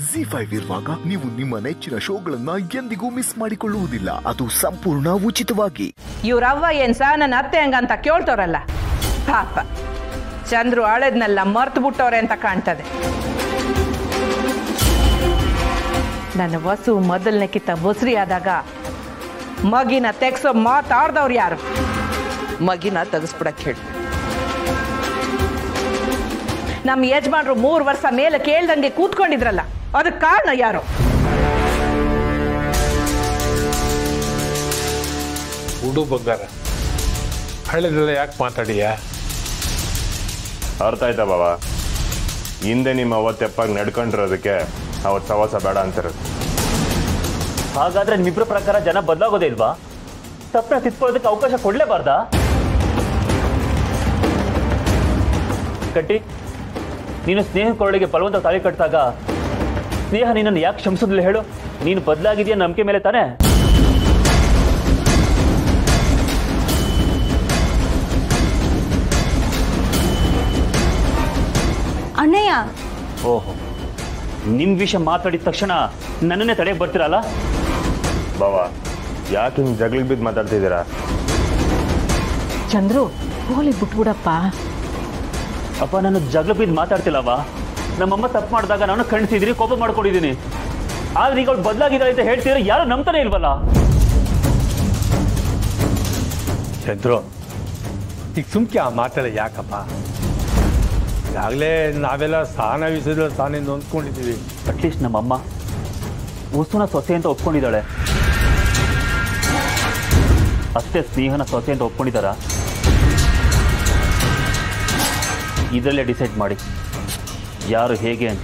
ZEE5 ಇರುವಾಗ ನೀವು ನಿಮ್ಮ ನೆಚ್ಚಿನ ಶೋಗಳನ್ನ ಎಂದಿಗೂ ಮಿಸ್ ಮಾಡಿಕೊಳ್ಳುವುದಿಲ್ಲ. ಅದು ಸಂಪೂರ್ಣ ಉಚಿತವಾಗಿ. ಇವ್ರವ್ವ ಏನ್ಸ ನನ್ನ ಅತ್ತೆ ಹಂಗಂತ ಕೇಳ್ತವ್ರಲ್ಲ, ಪಾಪ ಚಂದ್ರು ಹಳೆದ್ನೆಲ್ಲ ಮರ್ತು ಬಿಟ್ಟವ್ರೆ ಅಂತ ಕಾಣ್ತದೆ. ನನ್ನ ವಸು ಮೊದಲನೇಕಿಂತ ಬೊಸ್ರಿ ಆದಾಗ ಮಗಿನ ತೆಗ್ಸೋ ಮಾತಾಡ್ದವ್ರು ಯಾರು? ಮಗಿನ ತೆಗಿಸ್ಬಿಡಕ್ಕೆ ಹೇಳಿ. ನಮ್ಮ ಯಜಮಾನ್ರು 3 ವರ್ಷ ಮೇಲೆ ಕೇಳ್ದಂಗೆ ಕೂತ್ಕೊಂಡಿದ್ರಲ್ಲ, ಅದಕ್ಕೆ ಕಾರಣ ಯಾರು? ಹುಡು ಬಂಗಾರ, ಹಳೆದೆಲ್ಲ ಯಾಕೆ ಮಾತಾಡಿಯ? ಅರ್ಥ ಆಯ್ತಾ ಬಾಬಾ? ಹಿಂದೆ ನಿಮ್ಮ ಅವತ್ತೆಪ್ಪಾಗಿ ನಡ್ಕೊಂಡಿರೋದಕ್ಕೆ ಅವತ್ತು ಸವಾಸ ಬೇಡ ಅಂತಾರೆ. ಹಾಗಾದ್ರೆ ನಿಮ್ಮಿಬ್ಬರ ಪ್ರಕಾರ ಜನ ಬದಲಾಗೋದೇ ಇಲ್ವಾ? ತಪ್ಪನ್ನ ತಿದ್ಕೊಳ್ಳೋದಕ್ಕೆ ಅವಕಾಶ ಕೊಡ್ಲೇಬಾರ್ದಾ? ಕಟ್ಟಿ, ನೀನು ಸ್ನೇಹ ಕೊರಳಿಗೆ ಬಲವಂತ ತಾಳಿ ಕಟ್ಟಿದಾಗ ಸ್ನೇಹ ನಿನ್ನನ್ನು ಯಾಕೆ ಕ್ಷಮಿಸೋದಿಲ್ಲ ಹೇಳು? ನೀನು ಬದಲಾಗಿದೆಯಾ ನಂಬಿಕೆ ಮೇಲೆ ತಾನೆ? ಅಣ್ಣಯ್ಯ, ಓಹೋ, ನಿಮ್ ವಿಷಯ ಮಾತಾಡಿದ ತಕ್ಷಣ ನನ್ನನ್ನೇ ತಡೆಯಕ್ಕೆ ಬರ್ತೀರಲ್ಲ? ಬಾಬಾ, ಯಾಕೆ ಹಿಂಗೆ ಜಗಳಿಗೆ ಬಿದ್ದು ಮಾತಾಡ್ತಿದ್ದೀರಾ? ಚಂದ್ರು, ಹೋಲಿ ಬಿಟ್ಬಿಡಪ್ಪ. ಅಪ್ಪ, ನಾನು ಜಗಳ ಬಿದ್ದು ಮಾತಾಡ್ತಿಲ್ಲವ. ನಮ್ಮಮ್ಮ ತಪ್ಪು ಮಾಡಿದಾಗ ನಾನು ಖಂಡಿಸಿದ್ದೀನಿ, ಕೋಪ ಮಾಡ್ಕೊಂಡಿದ್ದೀನಿ. ಆದ್ರೆ ಈಗ ಅವಳು ಬದಲಾಗಿದ್ದಾಳೆ ಅಂತ ಹೇಳ್ತಿದ್ರೆ ಯಾರು ನಂಬ್ತಾನೆ ಇಲ್ವಲ್ಲ? ಚಂದ್ರು, ಈಗ ಸುಮ್ಕೆ ಆ ಮಾತಾಡ ಯಾಕಪ್ಪ? ಈಗಾಗಲೇ ನಾವೆಲ್ಲ ಸ್ಥಾನ ವಿಷಯದ ಸ್ಥಾನದಿಂದ ಹೊಂದ್ಕೊಂಡಿದ್ದೀವಿ. ಅಟ್ಲೀಸ್ಟ್ ನಮ್ಮಮ್ಮ ವಸುನ ಸೊಸೆ ಅಂತ ಒಪ್ಕೊಂಡಿದ್ದಾಳೆ. ಅಷ್ಟೇ ಸ್ನೇಹನ ಸೊಸೆ ಅಂತ ಒಪ್ಕೊಂಡಿದ್ದಾರ? ಇದರಲ್ಲೇ ಡಿಸೈಡ್ ಮಾಡಿ ಯಾರು ಹೇಗೆ ಅಂತ.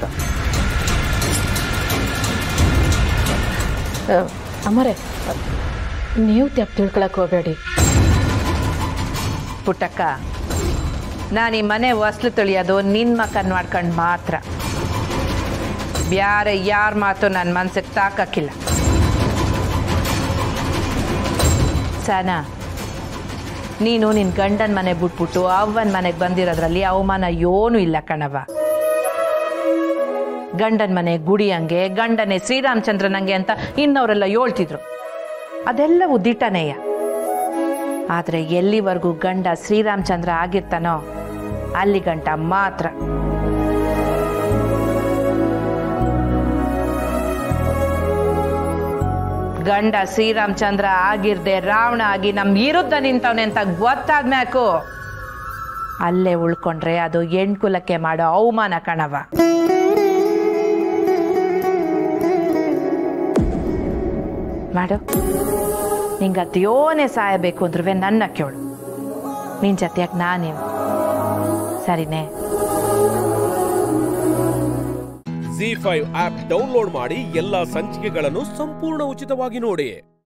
ಅಮ್ಮರೇ, ನೀವು ತಪ್ಪು ತಿಳ್ಕೊಳಕ್ ಹೋಗಬೇಡಿ. ಪುಟ್ಟಕ್ಕ, ನಾನು ಈ ಮನೆ ಹೊಸ್ಲು ತೊಳಿಯೋದು ನಿನ್ನ ಮಕ್ಕನ್ ಮಾಡ್ಕೊಂಡು ಮಾತ್ರ. ಬ್ಯಾರೆ ಯಾರ ಮಾತು ನನ್ನ ಮನ್ಸಿಗೆ ತಾಕಕ್ಕಿಲ್ಲ. ಸನಾ, ನೀನು ನಿನ್ನ ಗಂಡನ ಮನೆ ಬಿಟ್ಬಿಟ್ಟು ಅವ್ವನ ಮನೆಗೆ ಬಂದಿರೋದ್ರಲ್ಲಿ ಅವಮಾನ ಏನೂ ಇಲ್ಲ ಕಣವ. ಗಂಡನ ಮನೆ ಗುಡಿ ಹಂಗೆ, ಗಂಡನೇ ಶ್ರೀರಾಮಚಂದ್ರನಂಗೆ ಅಂತ ಇನ್ನವರೆಲ್ಲ ಹೇಳ್ತಿದ್ರು. ಅದೆಲ್ಲವೂ ದಿಟ್ಟನೆಯ. ಆದರೆ ಎಲ್ಲಿವರೆಗೂ ಗಂಡ ಶ್ರೀರಾಮಚಂದ್ರ ಆಗಿರ್ತಾನೋ ಅಲ್ಲಿ ಗಂಟ ಮಾತ್ರ. ಗಂಡ ಶ್ರೀರಾಮಚಂದ್ರ ಆಗಿರ್ದೆ ರಾವಣ ಆಗಿ ನಮ್ ವಿರುದ್ಧ ನಿಂತವನೆ ಅಂತ ಗೊತ್ತಾದ್ಮ್ಯಾಕು ಅಲ್ಲೇ ಉಳ್ಕೊಂಡ್ರೆ ಅದು ಹೆಣ್ಕುಲಕ್ಕೆ ಮಾಡೋ ಅವಮಾನ ಕಣವ. ಮಾಡು, ನಿಂಗೆ ಅತ್ಯೋನೇ ಸಾಯಬೇಕು ಅಂದ್ರೂ ನನ್ನ ಕೇಳು. ನಿನ್ ಜೊತೆಯಾಗ ನಾನೇವು ಸರಿನೇ? ZEE5 ಆಪ್ ಡೌನ್ಲೋಡ್ ಮಾಡಿ ಎಲ್ಲಾ ಸಂಚಿಕೆಗಳನ್ನು ಸಂಪೂರ್ಣ ಉಚಿತವಾಗಿ ನೋಡಿ.